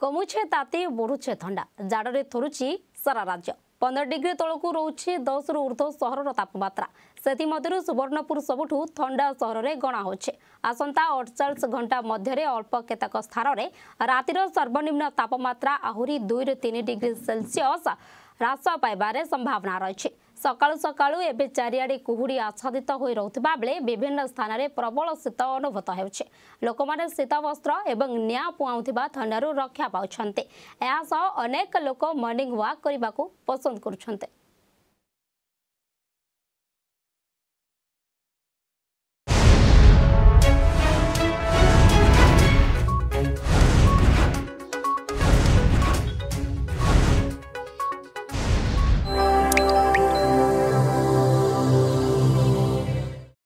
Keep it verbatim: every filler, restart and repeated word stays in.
कमुछे ताती बढ़ुछे थंडा जाड़े थरुची सारा राज्य पंद्रह डिग्री तलक रोचे दस रु ऊर्ध्व सहर तापमात्रा से सुवर्णपुर सबुठू थंडा सहर में गणा होचे। आसंता अड़चाश घंटा मध्य अल्प केतक स्थान में रातिर सर्वनिम्न तापमात्रा आहुरी दुई रु तीन डिग्री सेल्सियस ह्रास पाइबार संभावना रही। सकाळु सकाळु एबे चारिआडे कुहुड़ी आच्छादित होई रहुथिबा बेले विभिन्न स्थान में प्रबल शीत अनुभूत हेउछे। लोकमाने शीत वस्त्र एवं निआं पुआउथिबा थंडारु रक्षा पाउछन्ते। एहा सह अनेक लोक मॉर्निंग वॉक करबाकू पसंद करुछन्ते।